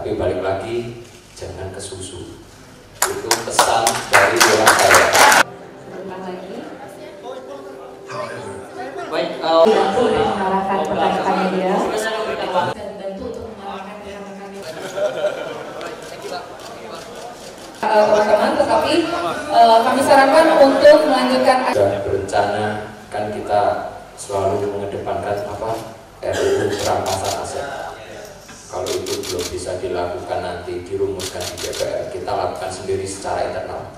Tapi balik lagi, jangan ke susu. Itu pesan dari orang saya. Sebentar lagi. Baik, dibantu untuk mengarahkan pertanyaan dia. Dan dibantu untuk mengarahkan rekan-rekannya. Teman-teman, tetapi kami sarankan untuk melanjutkan. Sudah berencana, kan kita selalu mengedepankan RUU perampasan aset. Kalau itu belum bisa dilakukan nanti dirumuskan di DPR, kita lakukan sendiri secara internal.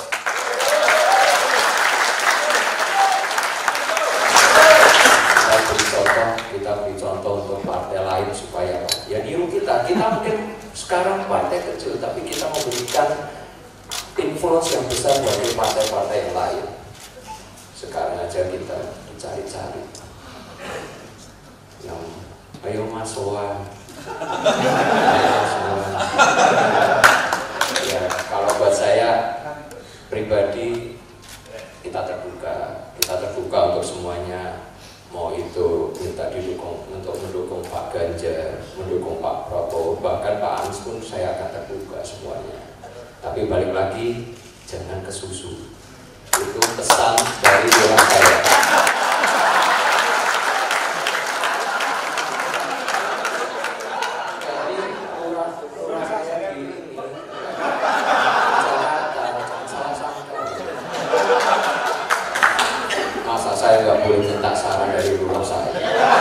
Kita beri contoh untuk partai lain supaya ya niru kita. Kita mungkin sekarang partai kecil, tapi kita memberikan influence yang besar bagi partai-partai yang lain. Sekarang aja kita dicari-cari. Yang ayo Mas ya, kalau buat saya pribadi kita terbuka untuk semuanya. Mau itu minta didukung untuk mendukung Pak Ganjar, mendukung Pak Prabowo, bahkan Pak Anies pun saya akan terbuka semuanya. Tapi balik lagi, jangan ke susu. Itu pesan dari orang saya. Masa saya nggak boleh minta saran dari lurah saya?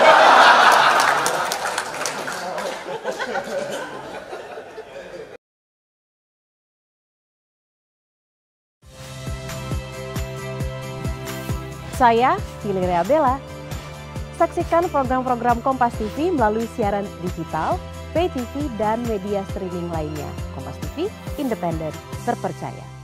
Saya Fili Reabella. Saksikan program-program Kompas TV melalui siaran digital, pay TV, dan media streaming lainnya. Kompas TV, independen, terpercaya.